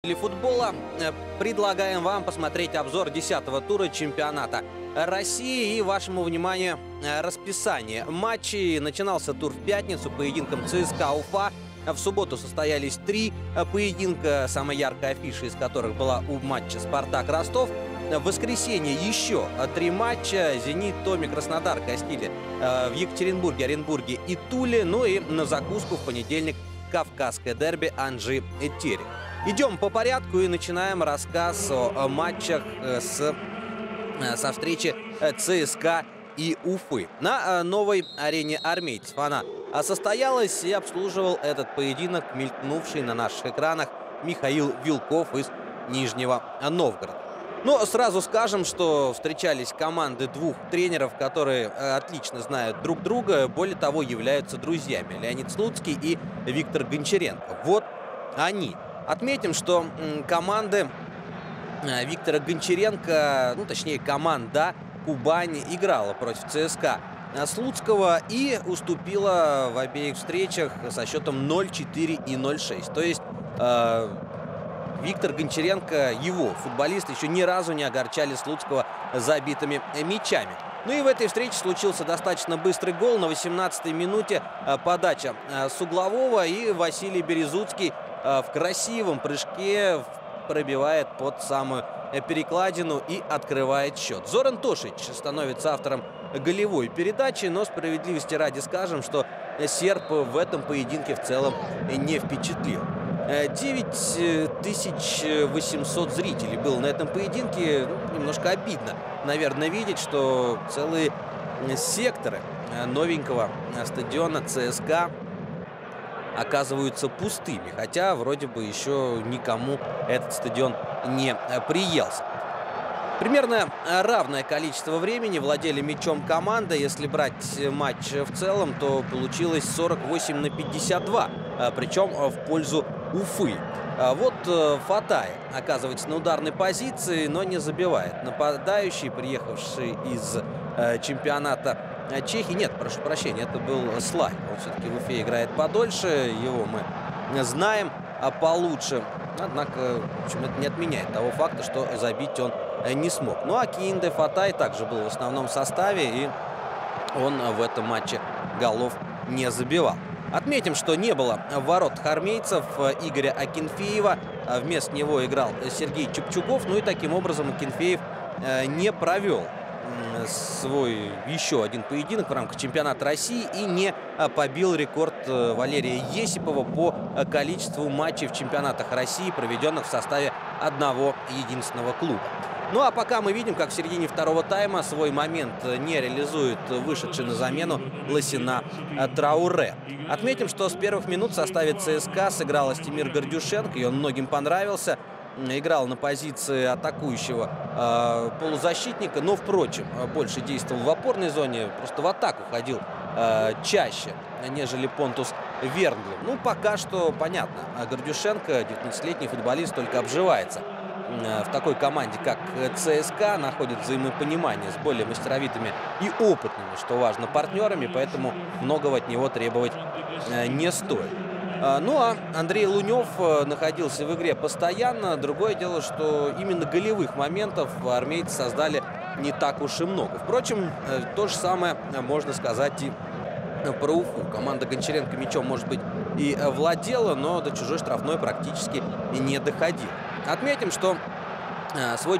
Футбола предлагаем вам посмотреть обзор 10-го тура чемпионата России. И вашему вниманию расписание матчей. Начинался тур в пятницу поединком ЦСКА Уфа. В субботу состоялись 3 поединка, самая яркая афиша из которых была у матча Спартак Ростов. В воскресенье еще 3 матча. Зенит, Томи, Краснодар гостили в Екатеринбурге, Оренбурге и Туле. Ну и на закуску в понедельник кавказское дерби Анжи-Терех. Идем по порядку и начинаем рассказ о матчах со встречи ЦСКА и Уфы. На новой арене армейцев она состоялась, и обслуживал этот поединок мелькнувший на наших экранах Михаил Вилков из Нижнего Новгорода. Но сразу скажем, что встречались команды двух тренеров, которые отлично знают друг друга, более того, являются друзьями. Леонид Слуцкий и Виктор Гончаренко. Вот они. Отметим, что команды Виктора Гончаренко, точнее команда Кубань, играла против ЦСКА Слуцкого и уступила в обеих встречах со счетом 0-4 и 0-6. То есть Виктор Гончаренко, его футболисты, еще ни разу не огорчали Слуцкого забитыми мячами. Ну и в этой встрече случился достаточно быстрый гол. На 18-й минуте подача с углового, и Василий Березуцкий в красивом прыжке пробивает под самую перекладину и открывает счет. Зоран Тошич становится автором голевой передачи, но справедливости ради скажем, что серб в этом поединке в целом не впечатлил. 9800 зрителей было на этом поединке. Немножко обидно, наверное, видеть, что целые секторы новенького стадиона ЦСКА оказываются пустыми, хотя вроде бы еще никому этот стадион не приелся. Примерно равное количество времени владели мячом команда. Если брать матч в целом, то получилось 48-52, причем в пользу Уфы. Вот Фатай оказывается на ударной позиции, но не забивает. Нападающий, приехавший из чемпионата Чехии, нет, прошу прощения, это был Слай. Он все-таки в Уфе играет подольше, его мы знаем получше. Однако, в общем, это не отменяет того факта, что забить он не смог. Ну а Кинде Фатай также был в основном составе, и он в этом матче голов не забивал. Отметим, что не было в воротах армейцев Игоря Акинфеева. Вместо него играл Сергей Чепчугов. Ну и таким образом Акинфеев не провел свой еще один поединок в рамках чемпионата России и не побил рекорд Валерия Есипова по количеству матчей в чемпионатах России, проведенных в составе одного единственного клуба. Ну а пока мы видим, как в середине второго тайма свой момент не реализует вышедший на замену Лосина Трауре. Отметим, что с первых минут в составе ЦСКА сыграл Астемир Гордюшенко, и он многим понравился. Играл на позиции атакующего полузащитника, но, впрочем, больше действовал в опорной зоне, просто в атаку ходил чаще, нежели Понтус Вернгли. Ну, пока что понятно, Гордюшенко, 19-летний футболист, только обживается в такой команде, как ЦСКА, находит взаимопонимание с более мастеровитыми и опытными, что важно, партнерами, поэтому многого от него требовать не стоит. Ну а Андрей Лунев находился в игре постоянно. Другое дело, что именно голевых моментов армейцы создали не так уж и много. Впрочем, то же самое можно сказать и про Уфу. Команда Гончаренко мячом, может быть, и владела, но до чужой штрафной практически и не доходила. Отметим, что свой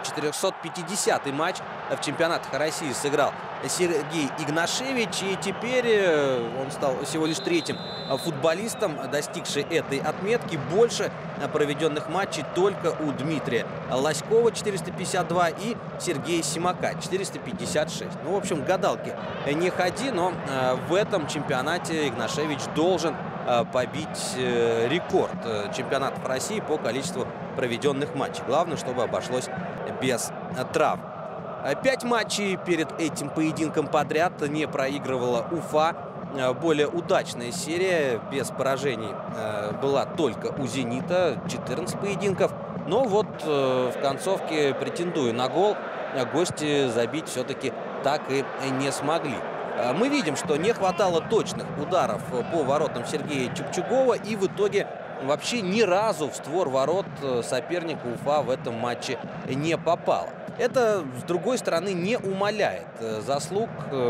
450-й матч в чемпионатах России сыграл Сергей Игнашевич, и теперь он стал всего лишь 3-м футболистом, достигший этой отметки. Больше проведенных матчей только у Дмитрия Лоськова 452 и Сергея Симака 456. Ну, в общем, гадалки не ходи, но в этом чемпионате Игнашевич должен побить рекорд чемпионатов России по количеству проведенных матчей. Главное, чтобы обошлось без травм. 5 матчей перед этим поединком подряд не проигрывала Уфа. Более удачная серия без поражений была только у «Зенита», 14 поединков. Но вот в концовке, претендуя на гол, гости забить все-таки так и не смогли. Мы видим, что не хватало точных ударов по воротам Сергея Чепчугова, и в итоге вообще ни разу в створ ворот соперника Уфа в этом матче не попала. Это, с другой стороны, не умаляет заслуг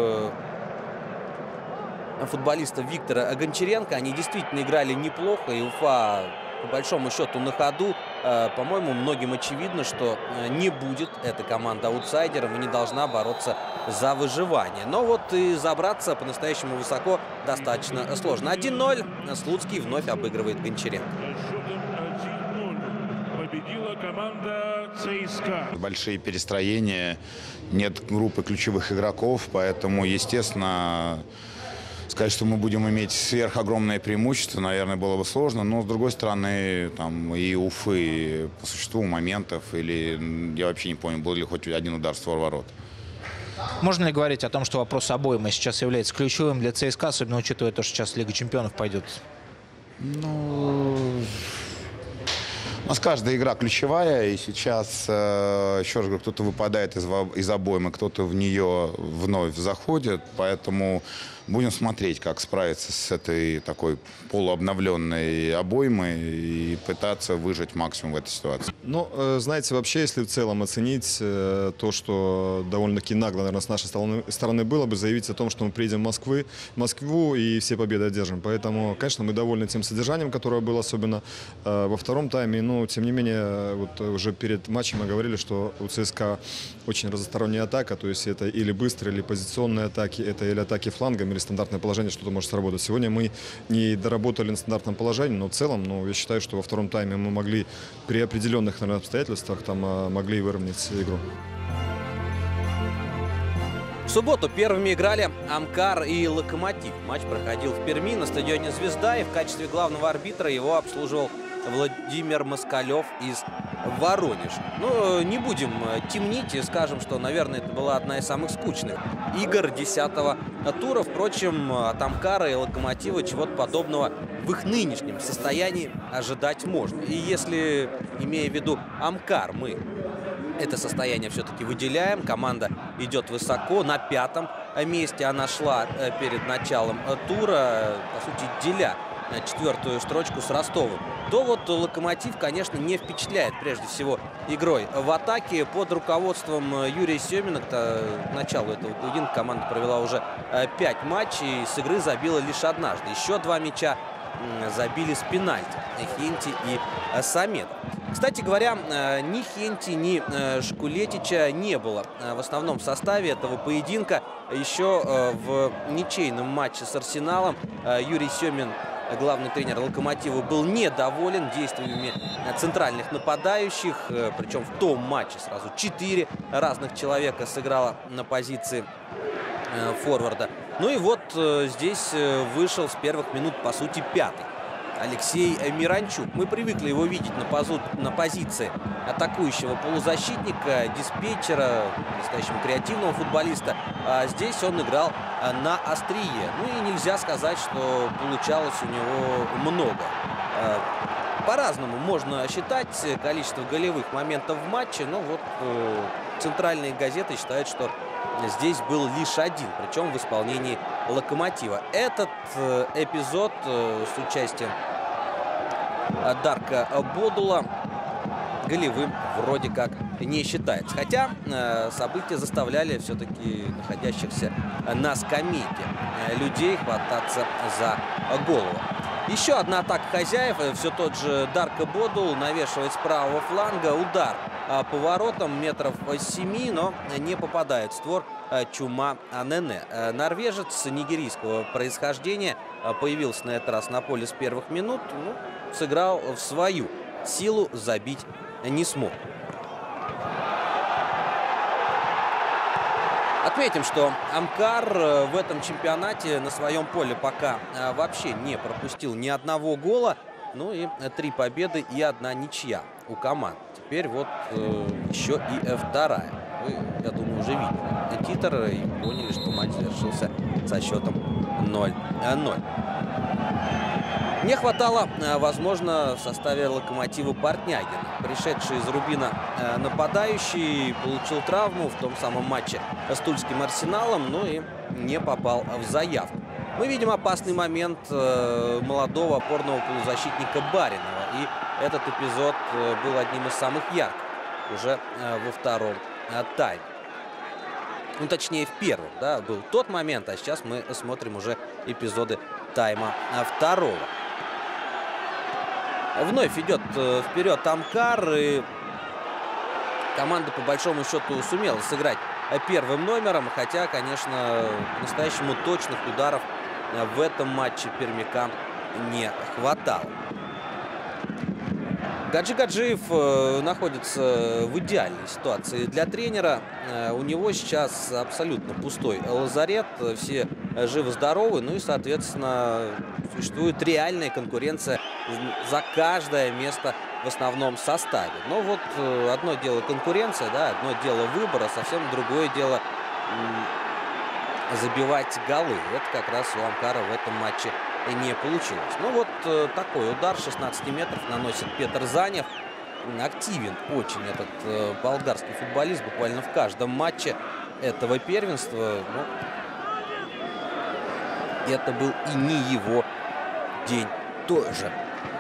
футболистов Виктора Гончаренко. Они действительно играли неплохо, и Уфа, по большому счету, на ходу. По-моему, многим очевидно, что не будет эта команда аутсайдером и не должна бороться за выживание. Но вот и забраться по-настоящему высоко достаточно сложно. 1-0. Слуцкий вновь обыгрывает Гончаренко. Победила команда ЦСКА. Большие перестроения, нет группы ключевых игроков, поэтому, естественно, сказать, что мы будем иметь сверхогромное преимущество, наверное, было бы сложно. Но, с другой стороны, там и Уфы по существу моментов, или я вообще не помню, был ли хоть один удар в створ ворот. Можно ли говорить о том, что вопрос обоймы сейчас является ключевым для ЦСКА, особенно учитывая то, что сейчас Лига чемпионов пойдет? Ну, у нас каждая игра ключевая, и сейчас, еще раз говорю, кто-то выпадает из обоймы, кто-то в нее вновь заходит, поэтому будем смотреть, как справиться с этой такой полуобновленной обоймой и пытаться выжать максимум в этой ситуации. Ну, знаете, вообще, если в целом оценить то, что довольно-таки нагло, наверное, с нашей стороны было бы, заявить о том, что мы приедем в Москву и все победы одержим. Поэтому, конечно, мы довольны тем содержанием, которое было, особенно во втором тайме. Но, тем не менее, вот уже перед матчем мы говорили, что у ЦСКА очень разносторонняя атака. То есть это или быстрые, или позиционные атаки, это или атаки флангом, или стандартное положение, что-то может сработать. Сегодня мы не доработали на стандартном положении, но в целом, я считаю, что во втором тайме мы могли при определенных, наверное, обстоятельствах могли выровнять игру. В субботу первыми играли Амкар и Локомотив. Матч проходил в Перми на стадионе «Звезда», и в качестве главного арбитра его обслуживал Владимир Москалев из Воронежа. Ну, не будем темнить и скажем, что, наверное, это была одна из самых скучных игр 10-го тура. Впрочем, от Амкара и Локомотива чего-то подобного в их нынешнем состоянии ожидать можно. И если, имея в виду Амкар, мы это состояние все-таки выделяем, команда идет высоко, на 5-м месте она шла перед началом тура, по сути, деля 4-ю строчку с Ростовом, то вот Локомотив, конечно, не впечатляет прежде всего игрой в атаке. Под руководством Юрия Семина к началу этого поединка команда провела уже 5 матчей, с игры забила лишь однажды. Еще 2 мяча забили с пенальти Хенти и Самедов. Кстати говоря, ни Хенти, ни Шкулетича не было в основном составе этого поединка. Еще в ничейном матче с Арсеналом Юрий Семин, главный тренер Локомотива, был недоволен действиями центральных нападающих. Причем в том матче сразу 4 разных человека сыграло на позиции форварда. Ну и вот здесь вышел с первых минут, по сути, 5-й Алексей Миранчук. Мы привыкли его видеть на позиции атакующего полузащитника, диспетчера, по-настоящему креативного футболиста. А здесь он играл на острие. Ну и нельзя сказать, что получалось у него много. По-разному можно считать количество голевых моментов в матче, но вот центральные газеты считают, что здесь был лишь один, причем в исполнении Локомотива. Этот эпизод с участием Дарка Бодула голевым вроде как не считается. Хотя события заставляли все-таки находящихся на скамейке людей хвататься за голову. Еще одна атака хозяев. Все тот же Дарко Бодул навешивает с правого фланга. Удар по воротам метров 7, но не попадает в створ Чума Анене. Норвежец нигерийского происхождения появился на этот раз на поле с первых минут. Ну, сыграл в свою силу, забить не смог. Отметим, что Амкар в этом чемпионате на своем поле пока вообще не пропустил ни одного гола. Ну и 3 победы и 1 ничья у команд. Теперь вот еще и вторая. Вы, я думаю, уже видели титр и поняли, что матч завершился со счетом 0-0. Не хватало, возможно, в составе Локомотива Портнягина. Пришедший из Рубина нападающий получил травму в том самом матче с Тульским Арсеналом, ну и не попал в заявку. Мы видим опасный момент молодого опорного полузащитника Баринова. И этот эпизод был одним из самых ярких уже во втором тайме. Ну, точнее, в первом, да, был тот момент, а сейчас мы смотрим уже эпизоды тайма второго. Вновь идет вперед Амкар, и команда, по большому счету, сумела сыграть первым номером, хотя, конечно, по-настоящему точных ударов в этом матче пермякам не хватало. Гаджи Гаджиев находится в идеальной ситуации для тренера. У него сейчас абсолютно пустой лазарет, все живы-здоровы, ну и, соответственно, существует реальная конкуренция за каждое место в основном составе. Но вот одно дело конкуренция, да, одно дело выбора, совсем другое дело забивать голы. Это как раз у Амкара в этом матче не получилось. Ну вот такой удар 16 метров наносит Петр Занев. Активен очень этот болгарский футболист буквально в каждом матче этого первенства. Но это был и не его день тоже.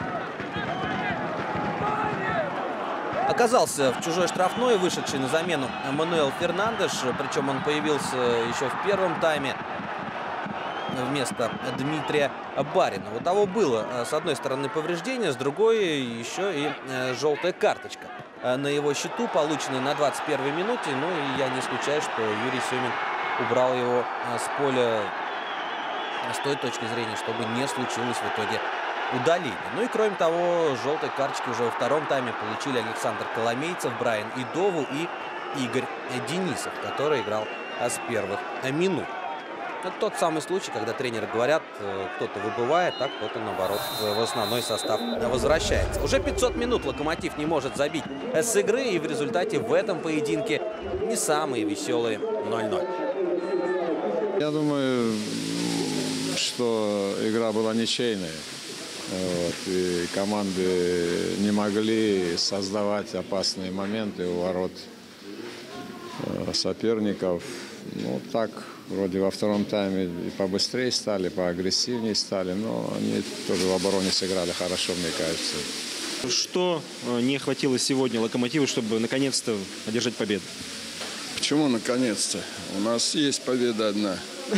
Оказался в чужой штрафной, вышедший на замену Мануэл Фернандеш. Причем он появился еще в первом тайме вместо Дмитрия Баринова. У того было, с одной стороны, повреждение, с другой еще и желтая карточка на его счету, полученная на 21-й минуте. Ну и я не исключаю, что Юрий Семин убрал его с поля с той точки зрения, чтобы не случилось в итоге удаление. Ну и кроме того, желтые карточки уже во втором тайме получили Александр Коломейцев, Брайан Идову и Игорь Денисов, который играл с первых минут. Это тот самый случай, когда тренеры говорят, кто-то выбывает, а кто-то, наоборот, в основной состав возвращается. Уже 500 минут Локомотив не может забить с игры, и в результате в этом поединке не самые веселые 0-0. Я думаю, что игра была ничейная. Вот, и команды не могли создавать опасные моменты у ворот соперников. Ну, так, вроде во втором тайме и побыстрее стали, поагрессивнее стали, но они тоже в обороне сыграли хорошо, мне кажется. Что не хватило сегодня Локомотиву, чтобы наконец-то одержать победу? Почему наконец-то? У нас есть победа одна.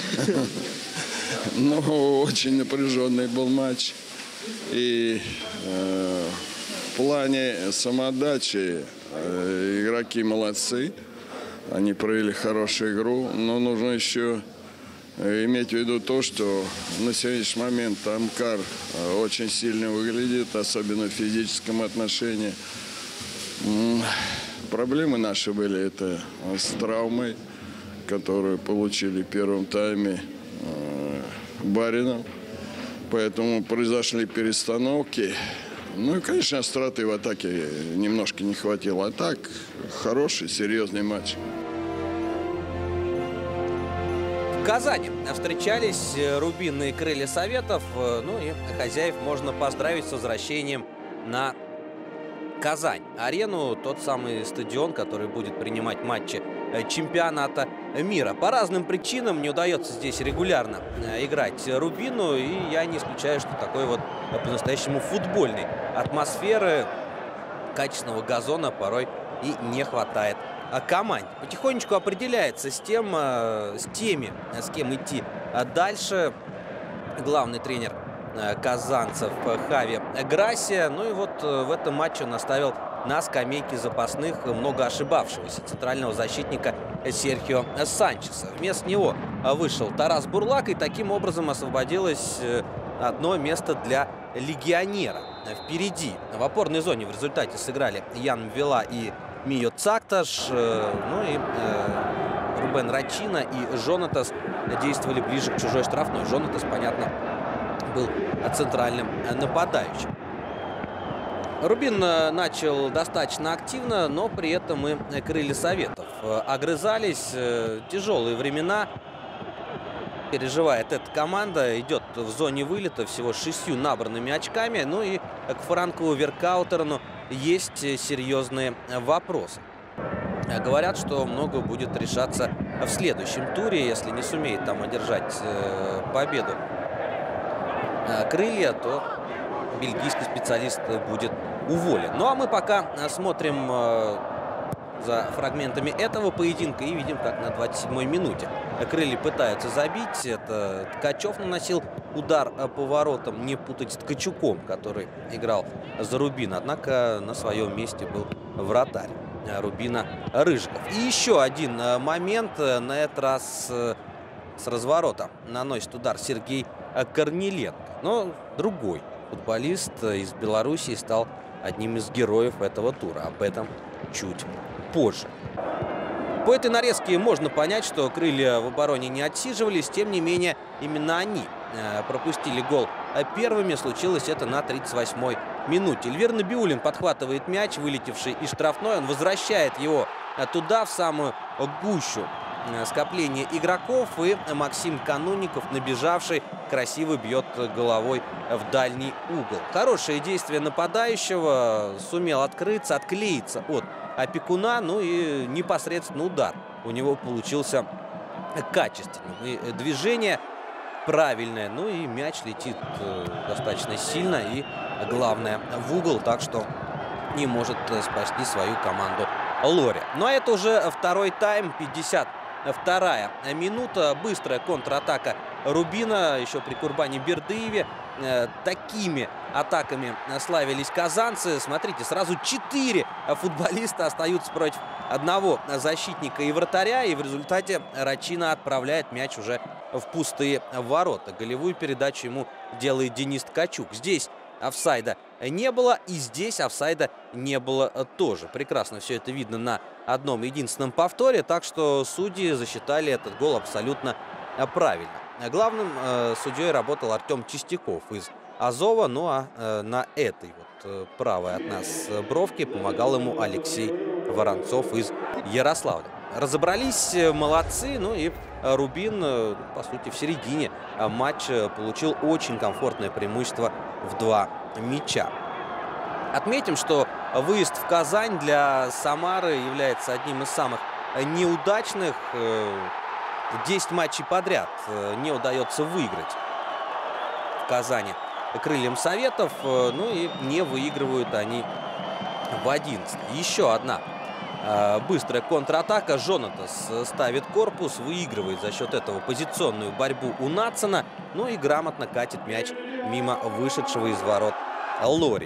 Но очень напряженный был матч. И в плане самоотдачи игроки молодцы. Они провели хорошую игру. Но нужно еще иметь в виду то, что на сегодняшний момент Амкар очень сильно выглядит, особенно в физическом отношении. Проблемы наши были это с травмой, которую получили в первом тайме Баринов. Поэтому произошли перестановки. Ну и, конечно, остроты в атаке немножко не хватило. А так, хороший, серьезный матч. В Казани встречались рубинные крылья Советов. Ну и хозяев можно поздравить с возвращением на Казань-арену, тот самый стадион, который будет принимать матчи чемпионата мира. По разным причинам не удается здесь регулярно играть Рубину, и я не исключаю, что такой вот по-настоящему футбольной атмосферы, качественного газона порой и не хватает команде. Потихонечку определяется с теми, с кем идти дальше. Главный тренер казанцев Хави Грасия. Ну и вот в этом матче он оставил на скамейке запасных много ошибавшегося центрального защитника Серхио Санчеса. Вместо него вышел Тарас Бурлак, и таким образом освободилось одно место для легионера. Впереди в опорной зоне в результате сыграли Ян Мвела и Мио Цакташ. Ну и Рубен Рачина и Жонатас действовали ближе к чужой штрафной. Жонатас, понятно, был центральным нападающим. Рубин начал достаточно активно, но при этом и крылья Советов огрызались. Тяжелые времена переживает эта команда. Идет в зоне вылета всего 6 набранными очками. Ну и к Франку Веркаутерну есть серьезные вопросы. Говорят, что много будет решаться в следующем туре. Если не сумеет там одержать победу крылья, то бельгийский специалист будет уволен. Ну а мы пока смотрим за фрагментами этого поединка и видим, как на 27-й минуте крылья пытаются забить. Это Ткачев наносил удар по воротам, не путать с Ткачуком, который играл за Рубин. Однако на своем месте был вратарь Рубина Рыжиков. И еще один момент, на этот раз с разворота наносит удар Сергей Корниленко. Но другой футболист из Белоруссии стал одним из героев этого тура. Об этом чуть позже. По этой нарезке можно понять, что крылья в обороне не отсиживались. Тем не менее, именно они пропустили гол первыми. Случилось это на 38-й минуте. Эльвир Набиуллин подхватывает мяч, вылетевший из штрафной. Он возвращает его туда, в самую гущу скопления игроков. И Максим Канунников, набежавший, красиво бьет головой в дальний угол. Хорошее действие нападающего. Сумел открыться, отклеиться от опекуна. Ну и непосредственно удар у него получился качественным. И движение правильное. Ну и мяч летит достаточно сильно. И главное, в угол. Так что не может спасти свою команду Лори. Ну а это уже второй тайм. 52-я минута. Быстрая контратака Рубина. Еще при Курбане Бердыеве. Такими атаками славились казанцы. Смотрите, сразу 4 футболиста остаются против одного защитника и вратаря. И в результате Рачина отправляет мяч уже в пустые ворота. Голевую передачу ему делает Денис Ткачук. Здесь офсайда не было, и здесь офсайда не было тоже. Прекрасно все это видно на одном единственном повторе. Так что судьи засчитали этот гол абсолютно правильно. Главным судьей работал Артем Чистяков из Азова. Ну а на этой вот правой от нас бровке помогал ему Алексей Воронцов из Ярославля. Разобрались, молодцы. Ну и Рубин, по сути, в середине матча получил очень комфортное преимущество в 2 мяча. Отметим, что выезд в Казань для Самары является одним из самых неудачных. 10 матчей подряд не удается выиграть в Казани крыльям Советов. Ну и не выигрывают они в 11. Еще одна быстрая контратака. Жонатас ставит корпус, выигрывает за счет этого позиционную борьбу у Натсона. Ну и грамотно катит мяч мимо вышедшего из ворот Лори.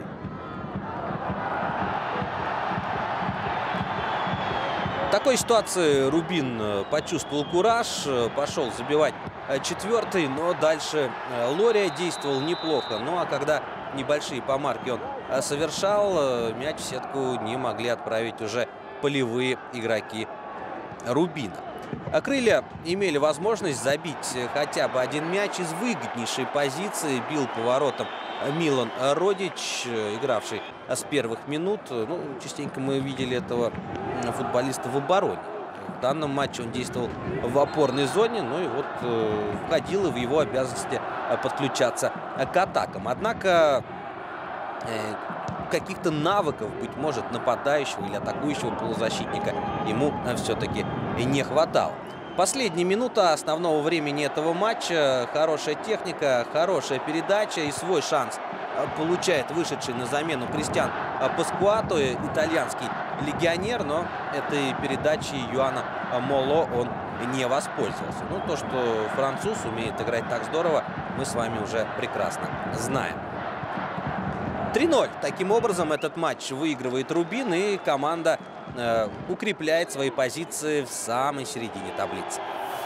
В такой ситуации Рубин почувствовал кураж, пошел забивать 4-й, но дальше Лория действовал неплохо. Ну а когда небольшие помарки он совершал, мяч в сетку не могли отправить уже полевые игроки Рубина. Крылья имели возможность забить хотя бы один мяч из выгоднейшей позиции. Бил по воротам Милан Родич, игравший с первых минут. Ну, частенько мы видели этого футболиста в обороне. В данном матче он действовал в опорной зоне, ну и вот входило в его обязанности подключаться к атакам. Однако каких-то навыков, быть может, нападающего или атакующего полузащитника ему все-таки не хватало. Последняя минута основного времени этого матча. Хорошая техника, хорошая передача и свой шанс получает вышедший на замену Кристиан Паскуато, итальянский легионер, но этой передачей Юана Моло он не воспользовался. Ну, то, что француз умеет играть так здорово, мы с вами уже прекрасно знаем. 3-0. Таким образом, этот матч выигрывает Рубин, и команда укрепляет свои позиции в самой середине таблицы.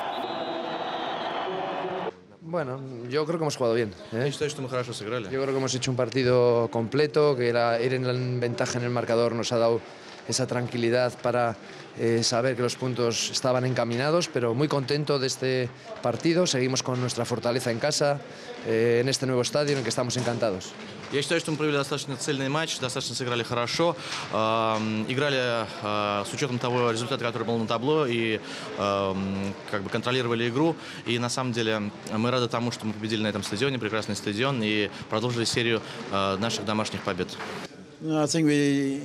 Bueno, yo creo que hemos jugado bien. Я считаю, что мы хорошо сыграли. Yo creo que hemos hecho un partido completo, que ir en ventaja en el marcador nos ha dado esa tranquilidad para saber que los puntos estaban encaminados, pero muy contento de este partido. Seguimos con nuestra fortaleza en casa, en este nuevo estadio en el que estamos encantados. Я считаю, что мы провели достаточно цельный матч, достаточно сыграли хорошо, играли с учетом того результата, который был на табло, и как бы контролировали игру. И на самом деле мы рады тому, что мы победили на этом стадионе, прекрасный стадион, и продолжили серию наших домашних побед. I think we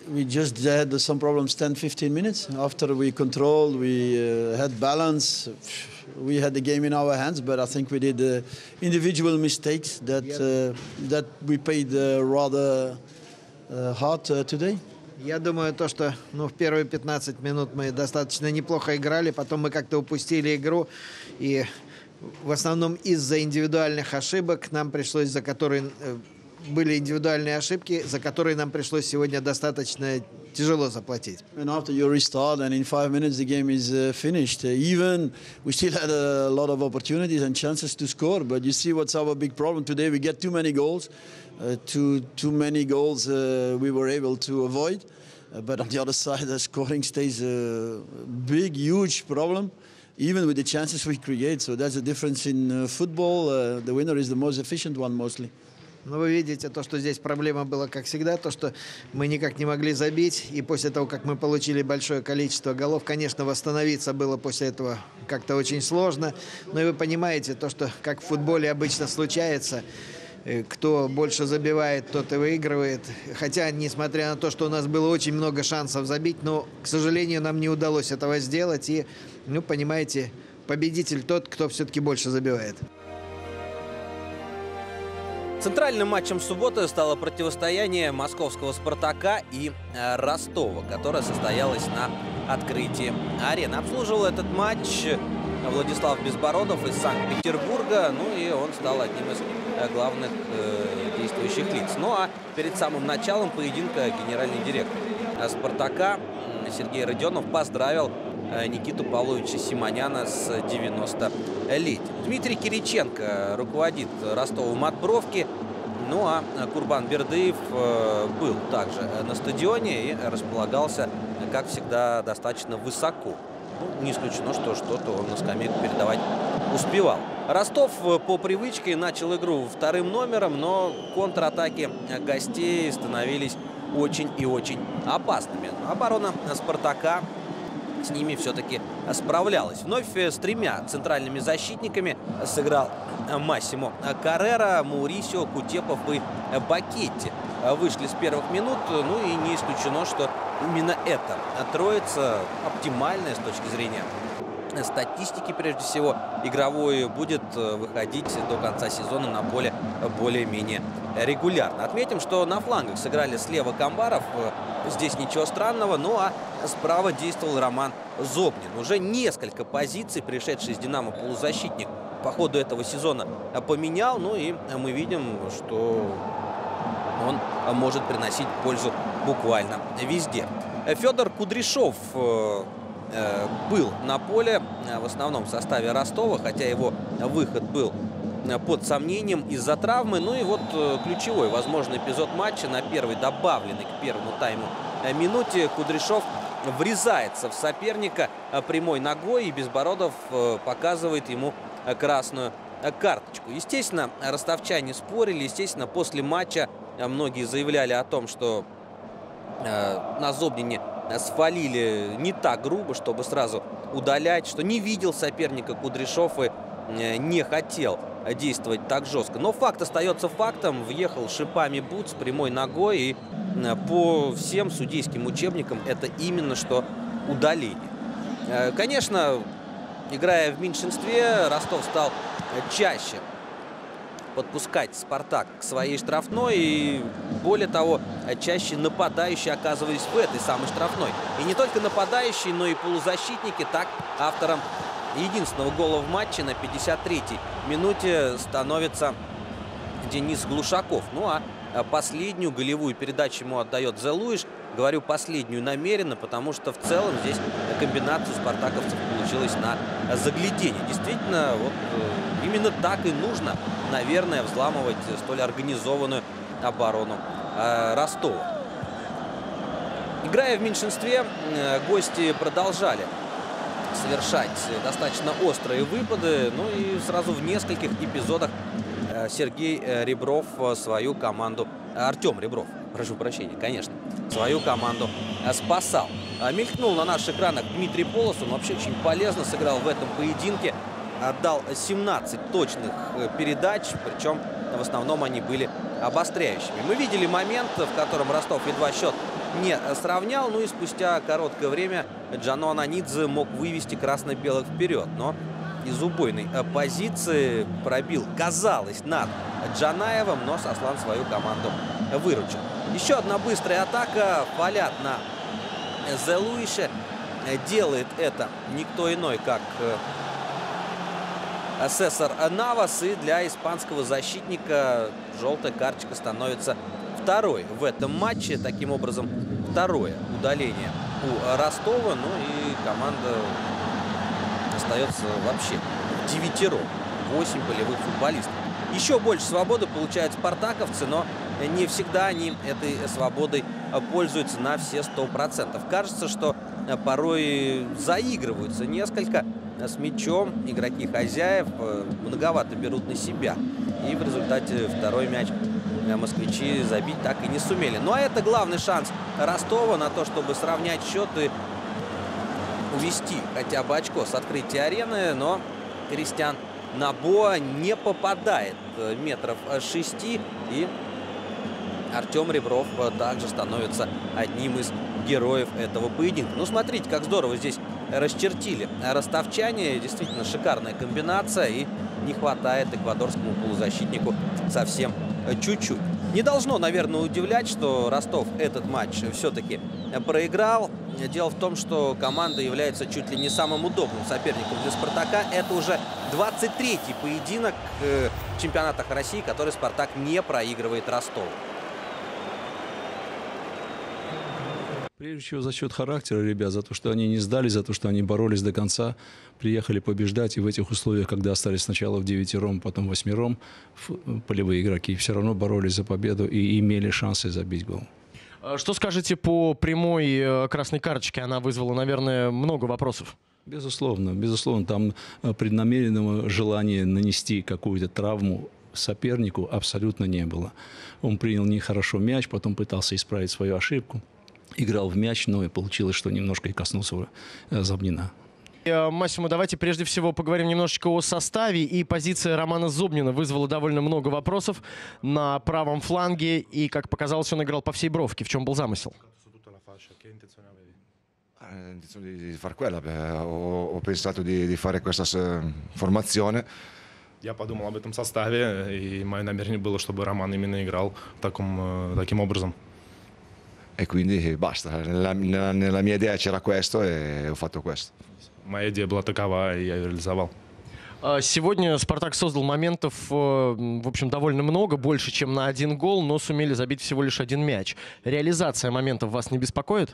we just had some problems 10-15 minutes. After we controlled, we had balance. We had the game in our hands, but I think we did individual mistakes that we paid rather hard today. Я думаю, что в первые 15 минут мы достаточно неплохо играли, потом мы как-то упустили игру, и в основном из-за индивидуальных ошибок нам пришлось, были индивидуальные ошибки, за которые нам пришлось сегодня достаточно тяжело заплатить. And after you restart, and in 5 minutes the game is finished. Even we still had a lot of opportunities and chances to score, but you see what's our big problem today? We get too many goals. Too many goals we were able to avoid, but on the other side, the scoring stays a big, huge problem, even with the chances we create. So that's the difference in football. The winner is the most efficient one, mostly. Но вы видите, что здесь проблема была, как всегда, то, что мы никак не могли забить, и после того, как мы получили большое количество голов, конечно, восстановиться было после этого как-то очень сложно. Но и вы понимаете, что, как в футболе обычно случается, кто больше забивает, тот и выигрывает. Хотя, несмотря на то, что у нас было очень много шансов забить, но, к сожалению, нам не удалось этого сделать. И, понимаете, победитель тот, кто все-таки больше забивает. Центральным матчем субботы стало противостояние московского «Спартака» и Ростова, которое состоялось на открытии арены. Обслуживал этот матч Владислав Безбородов из Санкт-Петербурга, и он стал одним из главных действующих лиц. Ну а перед самым началом поединка генеральный директор «Спартака» Сергей Родионов поздравил Никиту Павловича Симоняна с 90-летием. Дмитрий Кириченко руководит Ростовом от бровки. Ну а Курбан Бердыев был также на стадионе и располагался, как всегда, достаточно высоко. Не исключено, что что-то он на скамейку передавать успевал. Ростов по привычке начал игру вторым номером, но контратаки гостей становились очень и очень опасными. Оборона «Спартака» с ними все-таки справлялась. Вновь с тремя центральными защитниками сыграл Массимо Каррера, Маурисио, Кутепов и Бакетти. Вышли с первых минут, и не исключено, что именно эта троица, оптимальная с точки зрения статистики, прежде всего, игровой, будет выходить до конца сезона на поле более-менее регулярно. Отметим, что на флангах сыграли слева Камбаров, здесь ничего странного, а справа действовал Роман Зобнин. Уже несколько позиций пришедший из «Динамо» полузащитник по ходу этого сезона поменял, и мы видим, что он может приносить пользу буквально везде. Федор Кудряшов был на поле в основном составе Ростова, хотя его выход был под сомнением из-за травмы. Ключевой возможный эпизод матча на первой добавленной к первому тайму минуте. Кудряшов врезается в соперника прямой ногой, и Безбородов показывает ему красную карточку. Естественно, ростовчане спорили, естественно, после матча многие заявляли о том, что на Зобнине сфалили не так грубо, чтобы сразу удалять, что не видел соперника Кудряшов и не хотел действовать так жестко. Но факт остается фактом. Въехал шипами бут с прямой ногой, и по всем судейским учебникам это именно что удаление. Конечно, играя в меньшинстве, Ростов стал чаще подпускать «Спартак» к своей штрафной, и более того, чаще нападающие оказывались в этой самой штрафной. И не только нападающие, но и полузащитники. Так, автором единственного гола в матче на 53-й минуте становится Денис Глушаков. А последнюю голевую передачу ему отдает Зе Луиш. Говорю последнюю намеренно, потому что в целом здесь комбинация спартаковцев получилась на заглядение. Действительно, именно так и нужно, наверное, взламывать столь организованную оборону Ростова. Играя в меньшинстве, гости продолжали совершать достаточно острые выпады. И сразу в нескольких эпизодах Сергей Ребров свою команду, Артем Ребров, прошу прощения, конечно, свою команду спасал. Мелькнул на наших экранах Дмитрий Полос, он вообще очень полезно сыграл в этом поединке. Отдал 17 точных передач, причем в основном они были обостряющими. Мы видели момент, в котором Ростов едва счет не сравнял. Ну и спустя короткое время Джано Ананидзе мог вывести красно-белых вперед. Но из убойной позиции пробил, казалось, над Джанаевым, но Сослан свою команду выручил. Еще одна быстрая атака. Фалят на Зелуише. Делает это никто иной, как Сесар Навас. И для испанского защитника желтая карточка становится второй в этом матче. Таким образом, второе удаление у Ростова. Ну и команда остается вообще девятером. 8 болевых футболистов. Еще больше свободы получают спартаковцы, но не всегда они этой свободой пользуются на все 100%. Кажется, что порой заигрываются несколько с мячом. Игроки хозяев многовато берут на себя. И в результате второй мяч москвичи забить так и не сумели. Ну а это главный шанс Ростова на то, чтобы сравнять счет и увести хотя бы очко с открытия арены. Но Кристиан Набоа не попадает метров 6. И Артем Ребров также становится одним из героев этого поединка. Ну, смотрите, как здорово здесь расчертили ростовчане. Действительно шикарная комбинация. И не хватает эквадорскому полузащитнику совсем чуть-чуть. Не должно, наверное, удивлять, что Ростов этот матч все-таки проиграл. Дело в том, что команда является чуть ли не самым удобным соперником для «Спартака». Это уже 23-й поединок в чемпионатах России, который «Спартак» не проигрывает Ростову. Прежде всего за счет характера ребят, за то, что они не сдались, за то, что они боролись до конца, приехали побеждать. И в этих условиях, когда остались сначала в 9-ром, потом 8-ром, полевые игроки все равно боролись за победу и имели шансы забить гол. Что скажете по прямой красной карточке? Она вызвала, наверное, много вопросов. Безусловно, безусловно, там преднамеренного желания нанести какую-то травму сопернику абсолютно не было. Он принял нехорошо мяч, потом пытался исправить свою ошибку. Играл в мяч, но и получилось, что немножко и коснулся Зобнина. Массимо, давайте прежде всего поговорим немножечко о составе. И позиция Романа Зобнина вызвала довольно много вопросов на правом фланге. И, как показалось, он играл по всей бровке. В чем был замысел? Я подумал об этом составе, и мое намерение было, чтобы Роман именно играл таким образом. E quindi basta, nella mia idea c'era questo e ho fatto questo. Моя идея была такова, и я ее реализовал. Сегодня «Спартак» создал моментов, в общем, довольно много, больше, чем на один гол, но сумели забить всего лишь один мяч. Реализация моментов вас не беспокоит?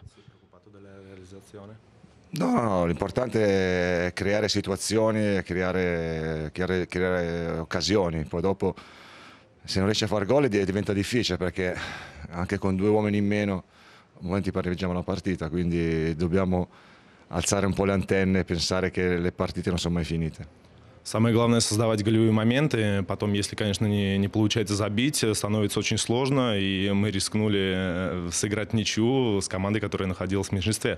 No, l'importante è creare situazioni, creare occasioni. Poi dopo, se non riesci a fare gol diventa difficile, perché anche con 2 uomini in meno a momenti pareggiamo la partita, quindi dobbiamo alzare un po' le antenne e pensare che le partite non sono mai finite. Самое главное — создавать голевые моменты. Потом, если, конечно, не получается забить, становится очень сложно. И мы рискнули сыграть ничью с командой, которая находилась в меньшинстве.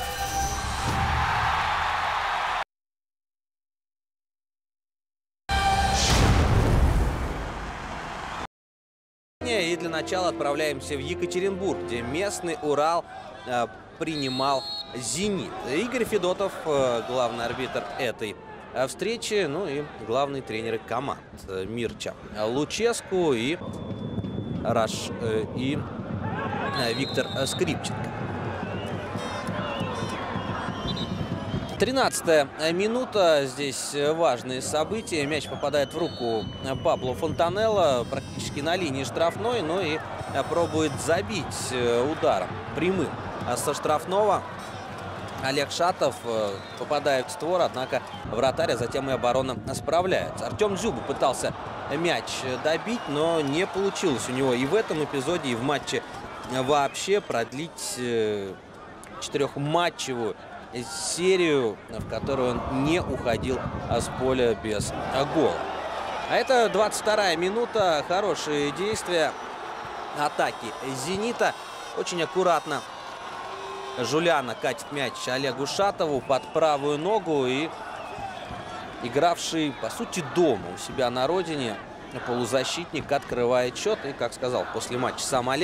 И для начала отправляемся в Екатеринбург, где местный Урал принимал «Зенит». Игорь Федотов, главный арбитр этой встречи, ну и главные тренеры команд Мирча Луческу и Виктор Скрипченко. 13-я минута. Здесь важные события. Мяч попадает в руку Пабло Фонтанелло практически на линии штрафной, но и пробует забить ударом прямым со штрафного. Олег Шатов попадает в створ, однако вратарь, а затем и оборона справляется. Артем Дзюба пытался мяч добить, но не получилось у него и в этом эпизоде, и в матче вообще продлить 4-матчевую серию, в которую он не уходил с поля без гола. А это 22-я минута. Хорошие действия атаки «Зенита». Очень аккуратно Жуляна катит мяч Олегу Шатову под правую ногу. И игравший, по сути, дома у себя на родине полузащитник открывает счет. И, как сказал после матча сам Олег,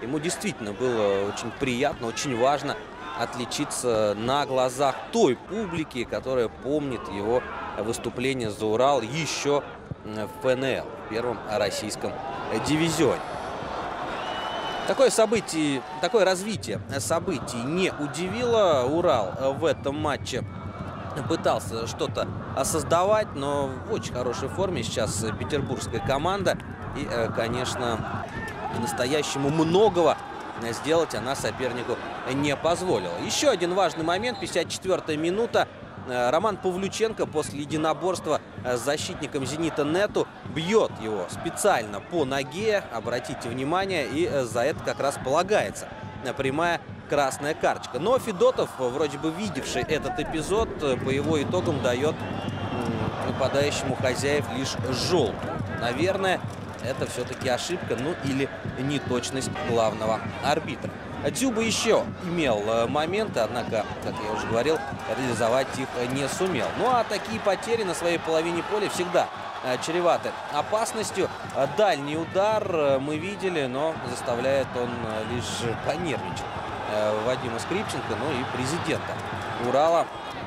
ему действительно было очень приятно, очень важно отличиться на глазах той публики, которая помнит его выступление за Урал еще в ФНЛ, в первом российском дивизионе. Такое развитие событий не удивило. Урал в этом матче пытался что-то создавать, но в очень хорошей форме сейчас петербургская команда. И, конечно, по-настоящему многого сделать она сопернику не позволила. Еще один важный момент, 54-я минута. Роман Павлюченко после единоборства с защитником «Зенита» Нету бьет его специально по ноге, обратите внимание, и за это как раз полагается прямая красная карточка. Но Федотов, вроде бы видевший этот эпизод, по его итогам дает нападающему хозяев лишь желтую. Наверное, это все-таки ошибка, ну или неточность главного арбитра. Дзюба еще имел моменты, однако, как я уже говорил, реализовать их не сумел. Ну а такие потери на своей половине поля всегда чреваты опасностью. Дальний удар мы видели, но заставляет он лишь понервничать Вадима Скрипченко, ну и президента Урала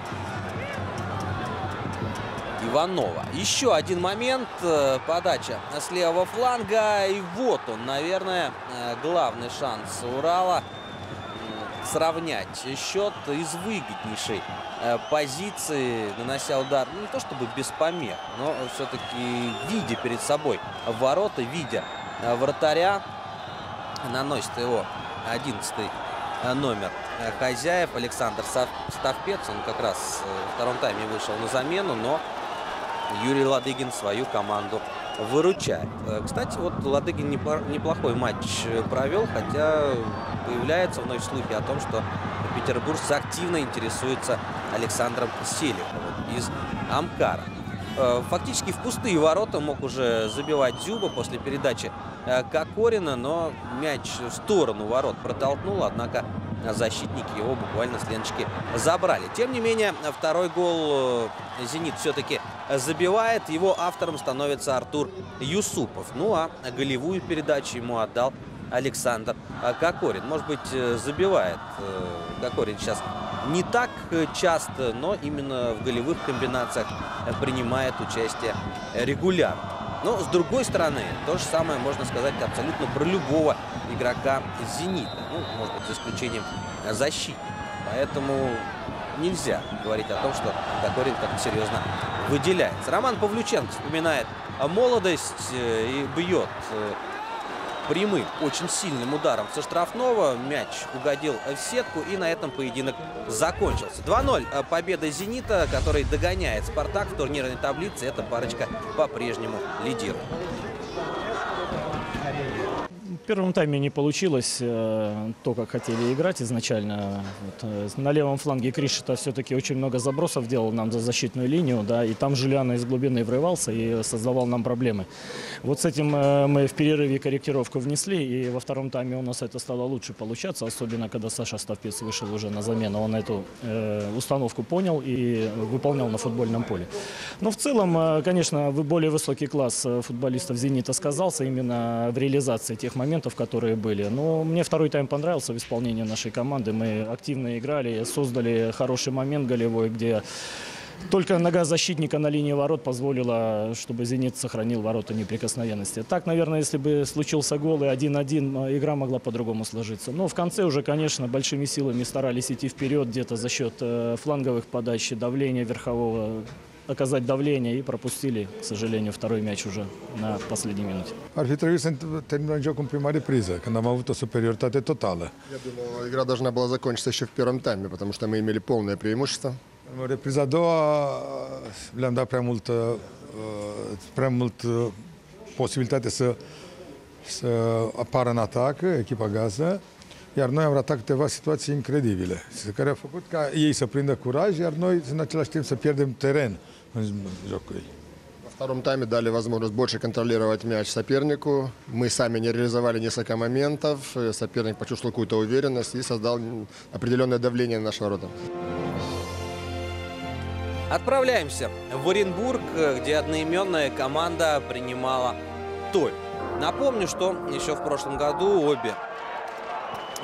Иванова. Еще один момент. Подача с левого фланга. И вот он, наверное, главный шанс Урала сравнять счет из выгоднейшей позиции, нанося удар, ну, не то чтобы без помех, но все-таки видя перед собой ворота, видя вратаря, наносит его 11-й номер хозяев Александр Ставпец. Он как раз во втором тайме вышел на замену, но Юрий Ладыгин свою команду выручает. Кстати, вот Ладыгин неплохой матч провел, хотя появляется вновь слухи о том, что петербуржцы активно интересуются Александром Селиховым из Амкара. Фактически в пустые ворота мог уже забивать Дзюба после передачи Кокорина, но мяч в сторону ворот протолкнул, однако защитники его буквально с ленточки забрали. Тем не менее, второй гол «Зенит» все-таки забивает. Его автором становится Артур Юсупов. Ну а голевую передачу ему отдал Александр Кокорин. Может быть, забивает Кокорин сейчас не так часто, но именно в голевых комбинациях принимает участие регулярно. Но, с другой стороны, то же самое можно сказать абсолютно про любого игрока «Зенита». Ну, может быть, за исключением защиты. Поэтому нельзя говорить о том, что Кокорин как-то серьезно выделяется. Роман Павлюченко вспоминает молодость и бьет прямым, очень сильным ударом со штрафного. Мяч угодил в сетку, и на этом поединок закончился. 2-0 победа «Зенита», который догоняет «Спартак» в турнирной таблице. Эта парочка по-прежнему лидирует. В первом тайме не получилось то, как хотели играть изначально. Вот, на левом фланге Кришета все-таки очень много забросов делал нам за защитную линию, да, и там Жулиано из глубины врывался и создавал нам проблемы. Вот с этим мы в перерыве корректировку внесли, и во втором тайме у нас это стало лучше получаться, особенно когда Саша Ставпец вышел уже на замену. Он эту установку понял и выполнял на футбольном поле. Но в целом, конечно, более высокий класс футболистов «Зенита» сказался именно в реализации тех моментов, которые были. Но мне второй тайм понравился в исполнении нашей команды. Мы активно играли, создали хороший момент голевой, где только нога защитника на линии ворот позволила, чтобы «Зенит» сохранил ворота неприкосновенности. Так, наверное, если бы случился гол и 1-1, игра могла по-другому сложиться. Но в конце уже, конечно, большими силами старались идти вперед, где-то за счет фланговых подач, давления верхового, оказать давление, и пропустили, к сожалению, второй мяч уже на последней минуте. Ar fi trebuit să terminăm jocul în prima repriză, când am avut o superioritate totală. Я думаю, игра должна была закончиться еще в первом тайме, потому что мы имели полное преимущество. În repriza a doua le-am dat prea mult posibilitate să apară în atac echipa gazdă, iar noi am ratat câteva situații incredibile, care au făcut ca ei să prindă curaj, iar noi în același timp să pierdem teren în jocul ei. Во втором тайме дали возможность больше контролировать мяч сопернику. Мы сами не реализовали несколько моментов. Соперник почувствовал какую-то уверенность и создал определенное давление на наши ворота. Отправляемся в Оренбург, где одноименная команда принимала Туль. Напомню, что еще в прошлом году обе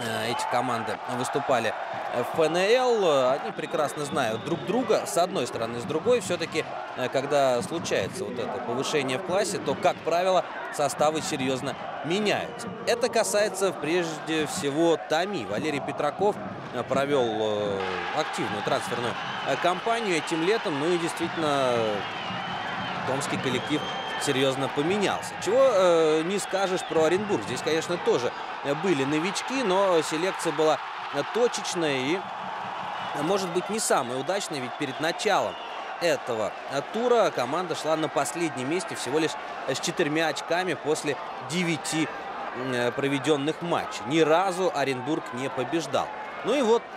эти команды выступали в ФНЛ, они прекрасно знают друг друга, с одной стороны, с другой. Все-таки, когда случается вот это повышение в классе, то, как правило, составы серьезно меняются. Это касается прежде всего ТАМИ. Валерий Петраков провел активную трансферную кампанию этим летом, ну и действительно томский коллектив серьезно поменялся. Чего не скажешь про Оренбург. Здесь, конечно, тоже были новички, но селекция была точечная и, может быть, не самая удачная, ведь перед началом этого тура команда шла на последнем месте всего лишь с 4 очками после 9 проведенных матчей. Ни разу Оренбург не побеждал. Ну и вот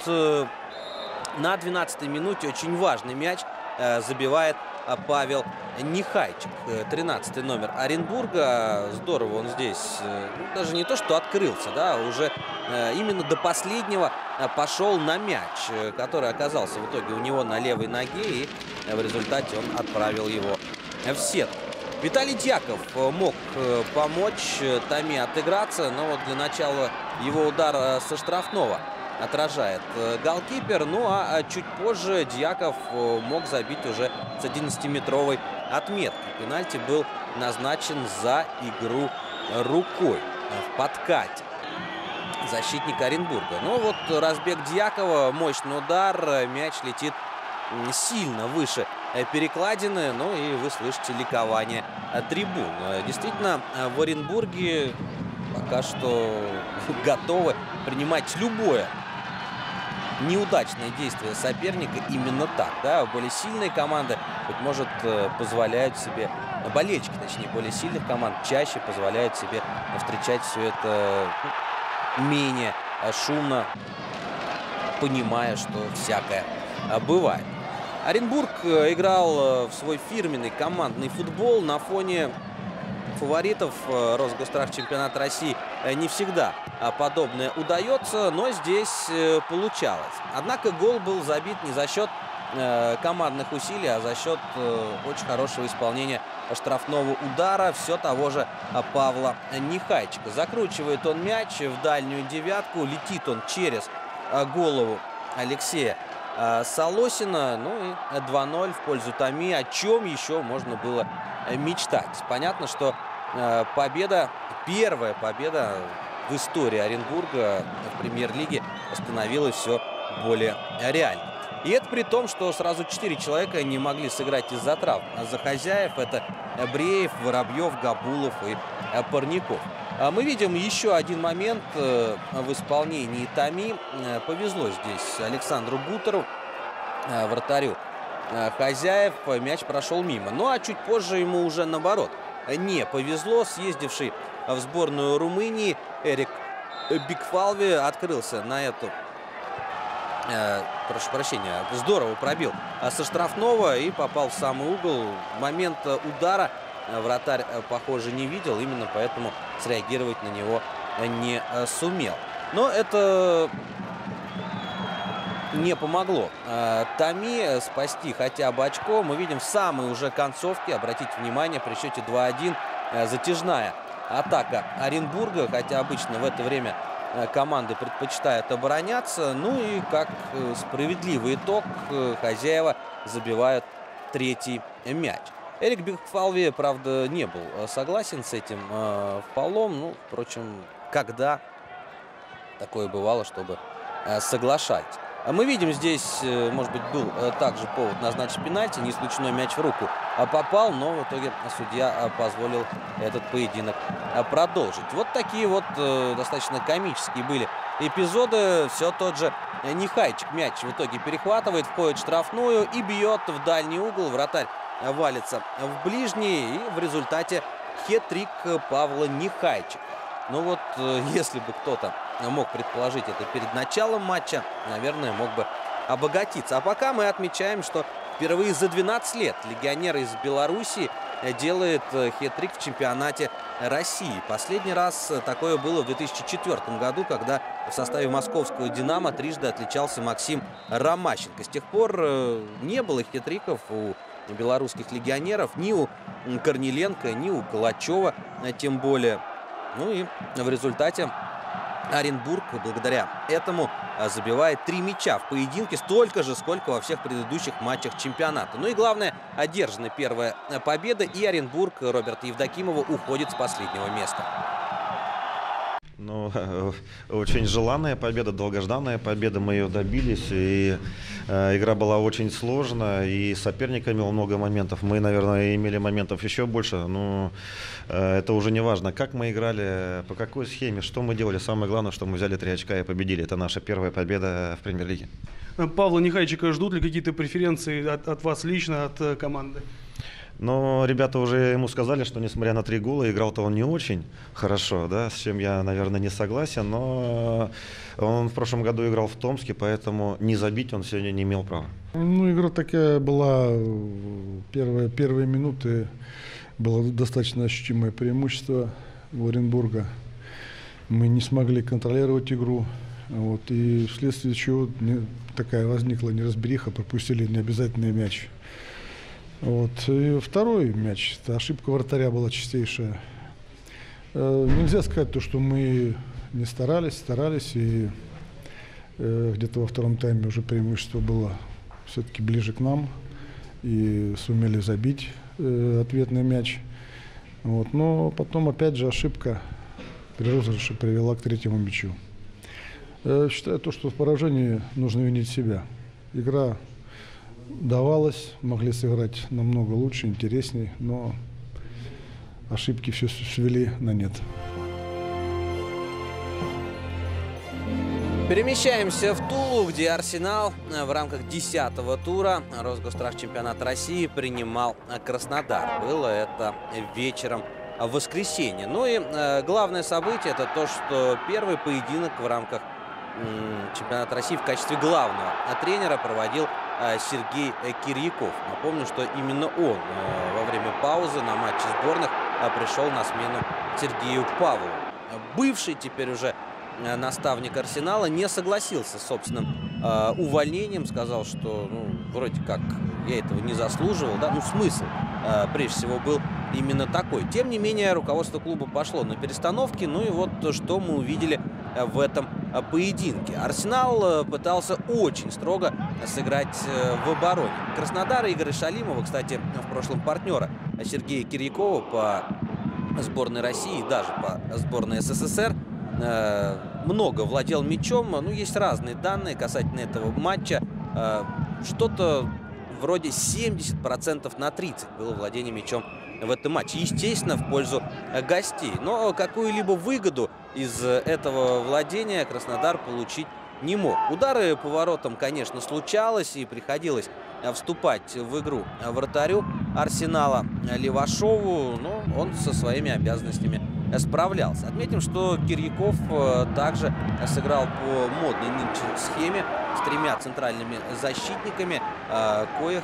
на 12-й минуте очень важный мяч забивает Павел Нехайчик, 13-й номер Оренбурга. Здорово он здесь, даже не то что открылся, да, уже именно до последнего пошел на мяч, который оказался в итоге у него на левой ноге, и в результате он отправил его в сетку. Виталий Дьяков мог помочь ТАМИ отыграться, но вот для начала его удар со штрафного отражает голкипер. Ну а чуть позже Дьяков мог забить уже с 11-метровой отметки. Пенальти был назначен за игру рукой в подкате защитника Оренбурга. Ну вот разбег Дьякова, мощный удар, мяч летит сильно выше перекладины, ну и вы слышите ликование трибун. Действительно, в Оренбурге пока что готовы принимать любое неудачное действие соперника именно так, да, более сильные команды, быть может, позволяют себе, болельщики, точнее, более сильных команд чаще позволяют себе встречать все это менее шумно, понимая, что всякое бывает. Оренбург играл в свой фирменный командный футбол на фоне фаворитов Росгострахчемпионата России. Не всегда подобное удается, но здесь получалось. Однако гол был забит не за счет командных усилий, а за счет очень хорошего исполнения штрафного удара все того же Павла Нехайчика. Закручивает он мяч в дальнюю девятку, летит он через голову Алексея Солосина. Ну и 2-0 в пользу ТАМИ. О чем еще можно было мечтать? Понятно, что победа, первая победа в истории Оренбурга в премьер-лиге становилась все более реальной. И это при том, что сразу 4 человека не могли сыграть из-за травм. За хозяев это Бреев, Воробьев, Габулов и Парников. Мы видим еще один момент в исполнении ТАМИ. Повезло здесь Александру Гутеру, вратарю хозяев. Мяч прошел мимо. Ну а чуть позже ему уже наоборот не повезло. Съездивший в сборную Румынии Эрик Бикфалви открылся на эту, прошу прощения, здорово пробил со штрафного и попал в самый угол. Момент удара вратарь, похоже, не видел, именно поэтому среагировать на него не сумел. Но это не помогло ТАМИ спасти хотя бы очко. Мы видим в самой уже концовке, обратите внимание, при счете 2-1 затяжная атака Оренбурга, хотя обычно в это время команды предпочитают обороняться. Ну и как справедливый итог, хозяева забивают третий мяч. Эрик Бикфалви, правда, не был согласен с этим фолом. Ну, впрочем, когда такое бывало, чтобы соглашались. Мы видим здесь, может быть, был также повод назначить пенальти. Не исключено, мяч в руку попал, но в итоге судья позволил этот поединок продолжить. Вот такие вот достаточно комические были эпизоды. Все тот же Нехайчик мяч в итоге перехватывает, входит в штрафную и бьет в дальний угол. Вратарь валится в ближний, и в результате хет-трик Павла Нехайчика. Ну вот, если бы кто-то мог предположить это перед началом матча, наверное, мог бы обогатиться. А пока мы отмечаем, что впервые за 12 лет легионер из Беларуси делает хет-трик в чемпионате России. Последний раз такое было в 2004 году, когда в составе московского «Динамо» трижды отличался Максим Ромащенко. С тех пор не было хет-триков у белорусских легионеров, ни у Корниленко, ни у Калачева, тем более. Ну и в результате Оренбург благодаря этому забивает 3 мяча в поединке, столько же, сколько во всех предыдущих матчах чемпионата. Ну и главное, одержана первая победа, и Оренбург Роберта Евдокимова уходит с последнего места. Ну, очень желанная победа, долгожданная победа, мы ее добились, и игра была очень сложная, и соперник имел много моментов, мы, наверное, имели моментов еще больше, но это уже не важно, как мы играли, по какой схеме, что мы делали, самое главное, что мы взяли 3 очка и победили, это наша первая победа в премьер-лиге. Павла Нехайчика ждут ли какие-то преференции от вас лично, от команды? Но ребята уже ему сказали, что несмотря на 3 гола, играл-то он не очень хорошо, да, с чем я, наверное, не согласен, но он в прошлом году играл в Томске, поэтому не забить он сегодня не имел права. Ну, игра такая была, первые минуты было достаточно ощутимое преимущество у Оренбурга. Мы не смогли контролировать игру, вот, и вследствие чего такая возникла неразбериха, пропустили необязательный мяч. Вот. И второй мяч, это ошибка вратаря была чистейшая. Нельзя сказать то, что мы не старались, и где-то во втором тайме уже преимущество было все-таки ближе к нам, и сумели забить ответный мяч. Вот. Но потом опять же ошибка при розыгрыше привела к 3-му мячу. Считаю то, что в поражении нужно винить себя. Игра давалось, могли сыграть намного лучше, интересней, но ошибки все свели на нет. Перемещаемся в Тулу, где Арсенал в рамках 10-го тура Росгострахчемпионата России принимал Краснодар. Было это вечером в воскресенье. Ну и главное событие — это то, что первый поединок в рамках чемпионата России в качестве главного тренера проводил Сергей Кирьяков. Напомню, что именно он во время паузы на матче сборных пришел на смену Сергею Павлову. Бывший теперь уже наставник Арсенала не согласился с собственным увольнением, сказал, что вроде как я этого не заслуживал, да, смысл прежде всего был именно такой. Тем не менее, руководство клуба пошло на перестановки, ну и вот что мы увидели в этом поединке. Арсенал пытался очень строго сыграть в обороне. Краснодар Игоря Шалимова, кстати, в прошлом партнера Сергея Кирьякова по сборной России, даже по сборной СССР, много владел мячом. Ну, есть разные данные касательно этого матча. Что-то вроде 70% на 30 было владение мячом в этом матче. Естественно, в пользу гостей. Но какую-либо выгоду из этого владения Краснодар получить не мог. Удары по воротам, конечно, случалось, и приходилось вступать в игру вратарю Арсенала Левашову, но он со своими обязанностями справлялся. Отметим, что Кирьяков также сыграл по модной нынче схеме с 3 центральными защитниками, коих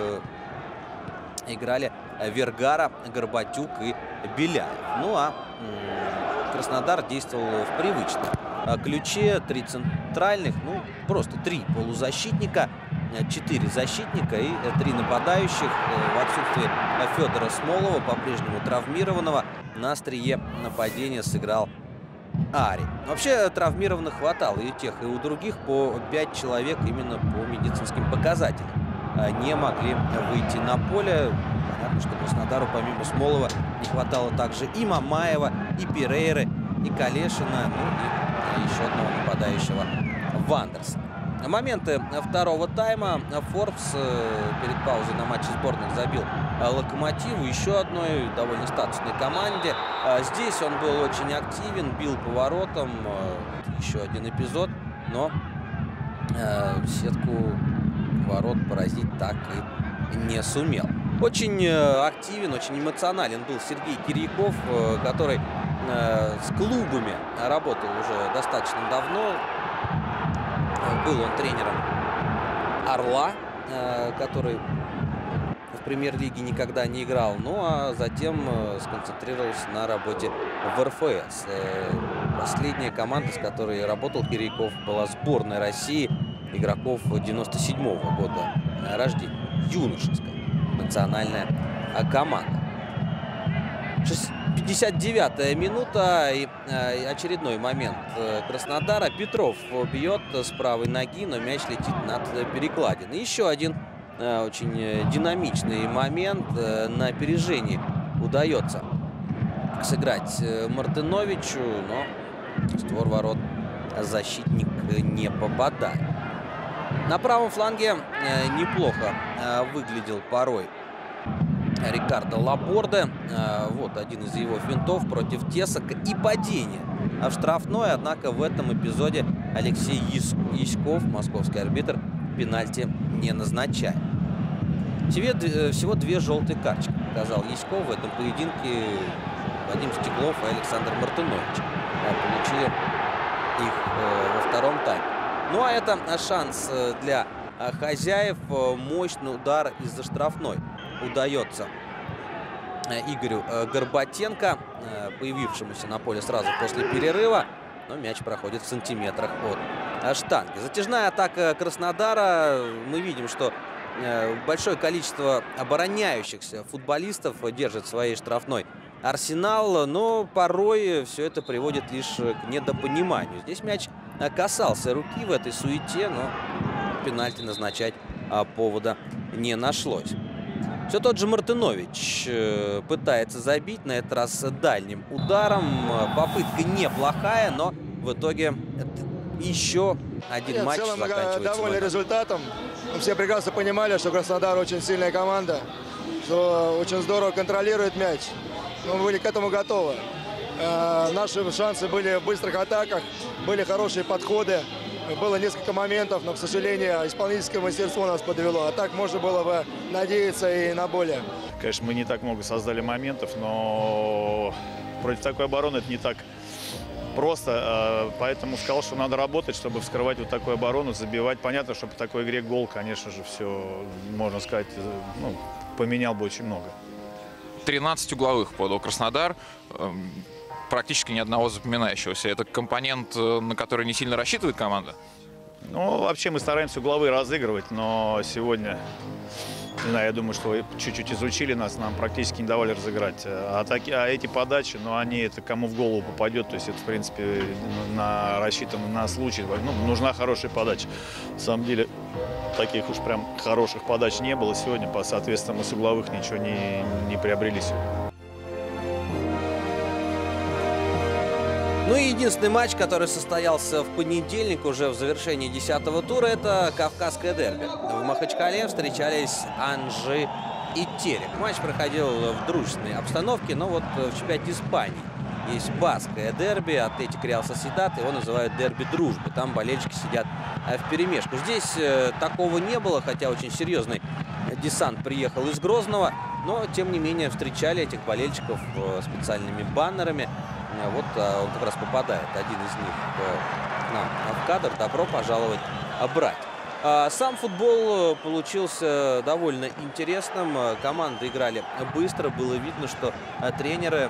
играли Вергара, Горбатюк и Беляев. Ну а Краснодар действовал в привычном ключе. 3 центральных, просто 3 полузащитника, 4 защитника и 3 нападающих. В отсутствие Федора Смолова, по-прежнему травмированного, на острие нападения сыграл Ари. Вообще травмированных хватало и у тех, и у других. По 5 человек именно по медицинским показателям не могли выйти на поле. Понятно, что Краснодару помимо Смолова не хватало также и Мамаева, и Перейры, и Калешина, и еще одного нападающего Вандерсона. Моменты второго тайма. Форбс перед паузой на матче сборных забил Локомотиву, еще одной довольно статусной команде. Здесь он был очень активен, бил по воротам. Еще один эпизод, но сетку ворот поразить так и не сумел. Очень активен, очень эмоционален был Сергей Кирьяков, который с клубами работал уже достаточно давно. Был он тренером «Орла», который в премьер-лиге никогда не играл. Ну а затем сконцентрировался на работе в РФС. Последняя команда, с которой работал Кирьяков, была сборная России игроков 97-го года рождения. Юношеская национальная команда. 59-я минута и очередной момент Краснодара. Петров бьет с правой ноги, но мяч летит над перекладиной. Еще один очень динамичный момент. На опережении удается сыграть Мартыновичу, но в створ ворот защитник не попадает. На правом фланге неплохо выглядел порой Рикардо Лаборде. Вот один из его финтов против Тесака и падение в штрафной. Однако в этом эпизоде Алексей Яськов, московский арбитр, пенальти не назначает. Всего 2 желтые карточки показал Яськов в этом поединке. Вадим Стеклов и Александр Мартынович получили их во втором тайме. Ну а это шанс для хозяев. Мощный удар из-за штрафной удается Игорю Горбатенко, появившемуся на поле сразу после перерыва. Но мяч проходит в сантиметрах от штанги. Затяжная атака Краснодара. Мы видим, что большое количество обороняющихся футболистов держит своей штрафной Арсенал, но порой все это приводит лишь к недопониманию. Здесь мяч касался руки в этой суете, но пенальти назначать повода не нашлось. Все тот же Мартынович пытается забить, на этот раз дальним ударом. Попытка неплохая, но в итоге еще один матч заканчивается. Довольны результатом. Мы все прекрасно понимали, что Краснодар очень сильная команда, что очень здорово контролирует мяч. Мы были к этому готовы. Наши шансы были в быстрых атаках, были хорошие подходы. Было несколько моментов, но, к сожалению, исполнительское мастерство нас подвело. А так можно было бы надеяться и на более. Конечно, мы не так много создали моментов, но против такой обороны это не так просто. Поэтому сказал, что надо работать, чтобы вскрывать вот такую оборону, забивать. Понятно, что по такой игре гол, конечно же, все, можно сказать, ну, поменял бы очень много. 13 угловых подал Краснодар. Практически ни одного запоминающегося. Это компонент, на который не сильно рассчитывает команда? Ну, вообще мы стараемся угловые разыгрывать, но сегодня, не знаю, я думаю, что чуть-чуть изучили нас, нам практически не давали разыграть. А эти подачи, ну, они, это кому в голову попадет, то есть это, в принципе, рассчитано на случай. Ну, нужна хорошая подача. На самом деле, таких уж прям хороших подач не было сегодня, соответственно, мы с угловых ничего не приобрели сегодня. Ну и единственный матч, который состоялся в понедельник, уже в завершении 10-го тура, это Кавказское дерби. В Махачкале встречались Анжи и Терек. Матч проходил в дружественной обстановке, но вот в чемпионате Испании есть баское дерби, Атлетик Реал Сосьедад, его называют дерби дружбы. Там болельщики сидят вперемешку. Здесь такого не было, хотя очень серьезный десант приехал из Грозного, но тем не менее встречали этих болельщиков специальными баннерами. Вот он как раз попадает, один из них, к нам в кадр. Добро пожаловать, брать. Сам футбол получился довольно интересным. Команды играли быстро. Было видно, что тренеры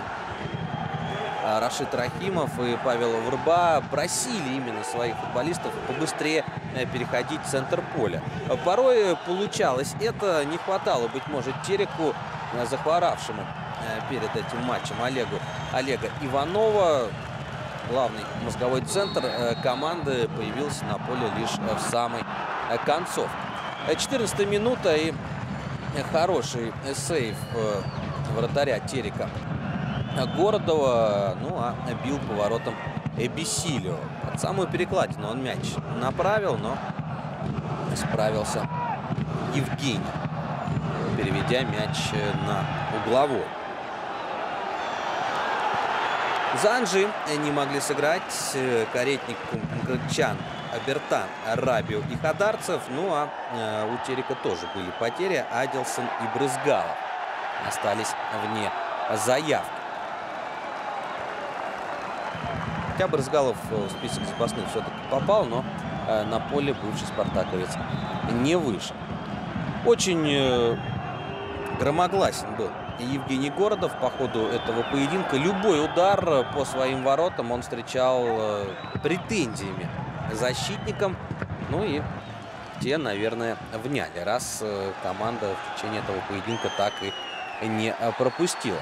Рашид Рахимов и Павел Врба просили именно своих футболистов побыстрее переходить в центр поля. Порой получалось это. Не хватало, быть может, Тереку, захворавшему перед этим матчем, Олега Иванова. Главный мозговой центр команды появился на поле лишь в самой концовке. 14-я минута и хороший сейв вратаря Терека Городова. Ну а бил поворотом Бесилио. Под самую перекладину он мяч направил, но справился Евгений, переведя мяч на угловой. За Анжи не могли сыграть Каретник, Мкртчян, Абертан, Рабио и Хадарцев. Ну а у Терека тоже были потери. Адилсон и Брызгалов остались вне заявки. Хотя Брызгалов в список запасных все-таки попал, но на поле бывший спартаковец не вышел. Очень громогласен был Евгений Городов по ходу этого поединка. Любой удар по своим воротам он встречал претензиями защитникам. Ну и те, наверное, вняли, раз команда в течение этого поединка так и не пропустила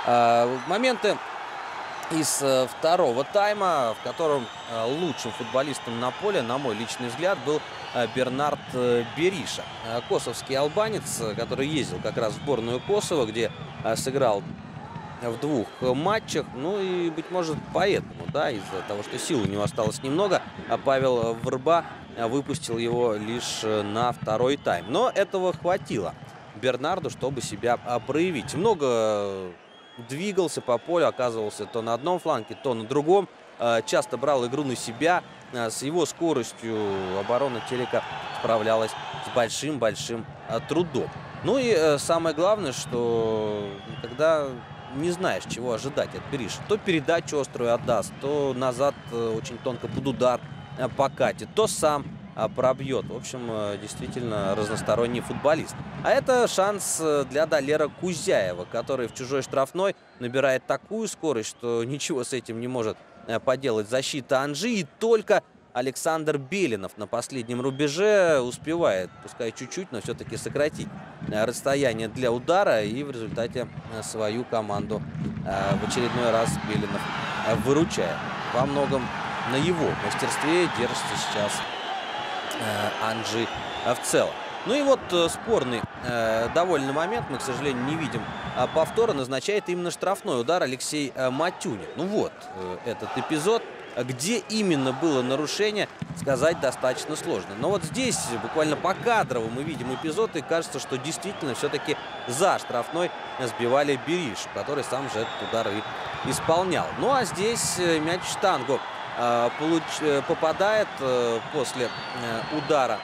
Моменты из второго тайма, в котором лучшим футболистом на поле, на мой личный взгляд, был Бернард Бериша. Косовский албанец, который ездил как раз в сборную Косово, где сыграл в 2 матчах. Ну и, быть может, поэтому, да, из-за того, что сил у него осталось немного, Павел Врба выпустил его лишь на второй тайм. Но этого хватило Бернарду, чтобы себя проявить. Много двигался по полю, оказывался то на одном фланге, то на другом. Часто брал игру на себя. С его скоростью оборона Терека справлялась с большим-большим трудом. Ну и самое главное, что когда не знаешь, чего ожидать от Бериша, то передачу острую отдаст, то назад очень тонко под удар покатит, то сам пробьет. В общем, действительно разносторонний футболист. А это шанс для Далера Кузяева, который в чужой штрафной набирает такую скорость, что ничего с этим не может поделать защита Анжи. И только Александр Белинов на последнем рубеже успевает, пускай чуть-чуть, но все-таки сократить расстояние для удара. И в результате свою команду в очередной раз Белинов выручает. Во многом на его мастерстве держится сейчас Анжи в целом. Ну и вот спорный довольно момент, мы, к сожалению, не видим повтора, назначает именно штрафной удар Алексей Матюнин. Ну вот этот эпизод, где именно было нарушение, сказать достаточно сложно. Но вот здесь буквально покадрово мы видим эпизод, и кажется, что действительно все-таки за штрафной сбивали Беришу, который сам же этот удар и исполнял. Ну а здесь мяч в штангу попадает после удара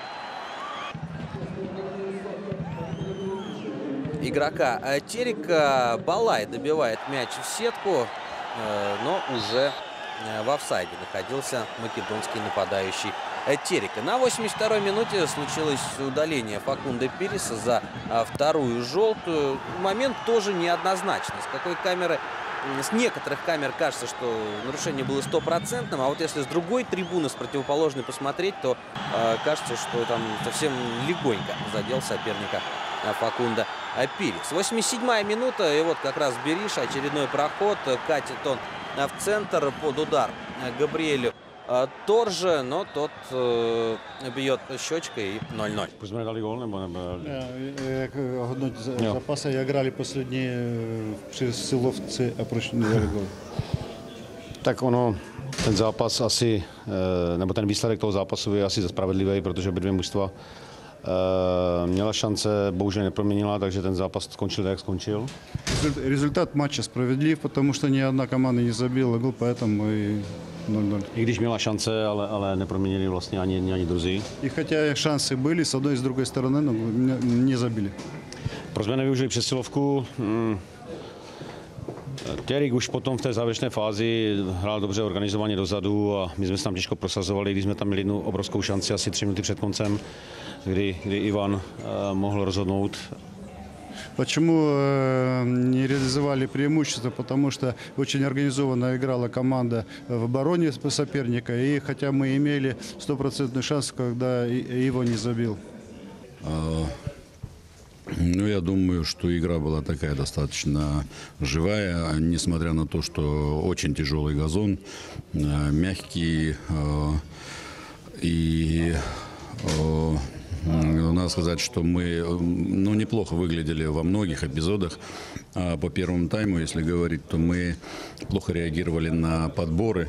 игрока Терека. Балай добивает мяч в сетку, но уже в офсайде находился македонский нападающий Терека. На 82-й минуте случилось удаление Факунда Пиреса за вторую желтую. Момент тоже неоднозначный. С некоторых камер кажется, что нарушение было стопроцентным, а вот если с другой трибуны, с противоположной посмотреть, то кажется, что там совсем легонько задел соперника Факунда Пирес. 87-я минута, и вот как раз Бериша, очередной проход, катит он в центр под удар Габриэлю Торже, но тот бьет щечкой и 0-0. Jak hodnotíte zápas, jak hráli poslední přesilovci a proč nedali gol? Tak ono, ten zápas asi, nebo ten výsledek toho zápasu je asi spravedlivý, protože obě dvě mužstva měla šance, bohužel neproměnila, takže ten zápas skončil tak, jak skončil. Результат матча справедлив, потому что ни одна команда не забила гол, поэтому и 0-0. I když měla šance, ale neproměnili vlastně ani druzí. И хотя шансы были с одной и с другой стороны, но не забили. Proč jsme nevyužili přesilovku? Terik už potom v té závěrečné fázi hrál dobře organizovaně dozadu a my jsme se tam těžko prosazovali, když jsme tam měli jednu obrovskou šanci asi 3 minuty před koncem, kdy Ivan mohl rozhodnout. Почему не реализовали преимущество? Потому что очень организованно играла команда в обороне соперника, и хотя мы имели стопроцентный шанс, когда его не забил. Ну, я думаю, что игра была такая достаточно живая, несмотря на то, что очень тяжелый газон, мягкий и надо сказать, что мы неплохо выглядели во многих эпизодах. По первому тайму, если говорить, то мы плохо реагировали на подборы,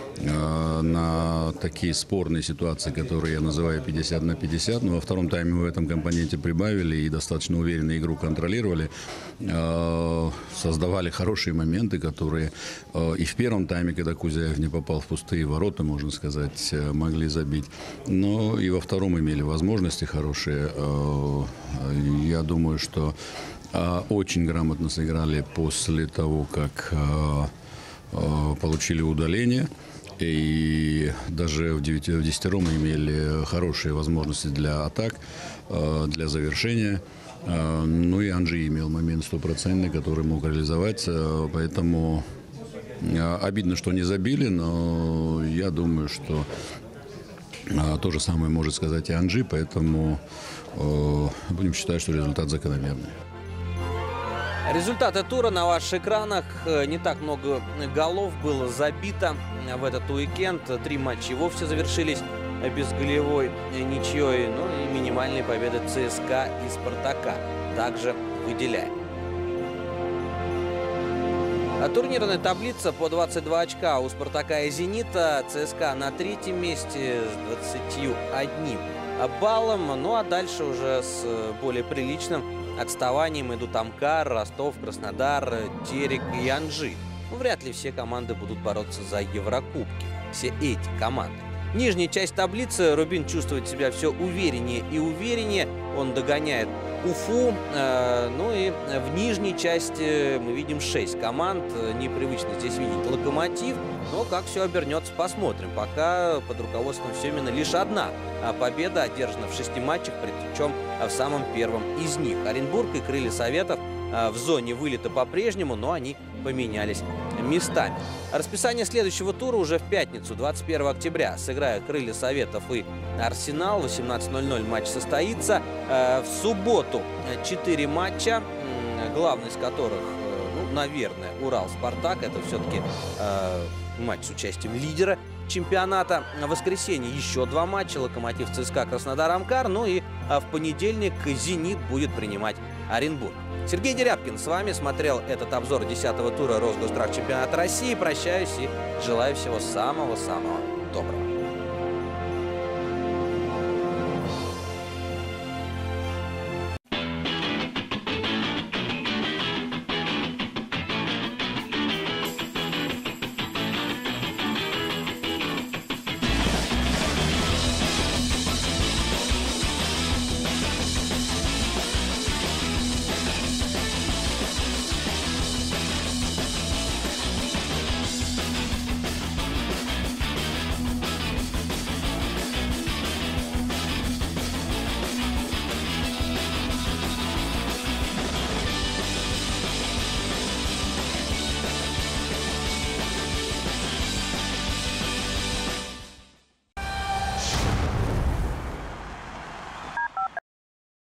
на такие спорные ситуации, которые я называю 50 на 50. Но во втором тайме мы в этом компоненте прибавили и достаточно уверенно игру контролировали. Создавали хорошие моменты, которые и в первом тайме, когда Кузяев не попал в пустые ворота, можно сказать, могли забить. Но и во втором имели возможности хорошие. Я думаю, что очень грамотно сыграли после того, как получили удаление. И даже в десятером имели хорошие возможности для атак, для завершения. Ну и Анжи имел момент стопроцентный, который мог реализовать. Поэтому обидно, что не забили, но я думаю, что то же самое может сказать и Анжи. Поэтому будем считать, что результат закономерный. Результаты тура на ваших экранах. Не так много голов было забито в этот уикенд. 3 матча вовсе завершились безголевой ничьей. Ну и минимальные победы ЦСКА и Спартака также выделяем. Турнирная таблица по 22 очка у Спартака и Зенита. ЦСКА на 3-м месте с 21 баллом. Ну а дальше уже с более приличным отставанием идут Амкар, Ростов, Краснодар, Терек и Анжи. Ну, вряд ли все команды будут бороться за Еврокубки. Все эти команды. Нижняя часть таблицы. Рубин чувствует себя все увереннее и увереннее. Он догоняет Уфу. Ну и в нижней части мы видим 6 команд. Непривычно здесь видеть Локомотив. Но как все обернется, посмотрим. Пока под руководством Семина лишь одна победа одержана в 6 матчах, причем в самом первом из них. Оренбург и Крылья Советов в зоне вылета по-прежнему, но они поменялись местами. Расписание следующего тура уже в пятницу, 21 октября. Сыграют Крылья Советов и Арсенал. В 18:00 матч состоится. В субботу 4 матча, главный из которых, ну, наверное, Урал-Спартак. Это все-таки матч с участием лидера чемпионата. В воскресенье еще 2 матча. Локомотив, ЦСКА, Краснодар, Амкар. Ну и в понедельник Зенит будет принимать Оренбург. Сергей Дерябкин с вами. Смотрел этот обзор 10-го тура Росгосдрав чемпионата России. Прощаюсь и желаю всего самого-самого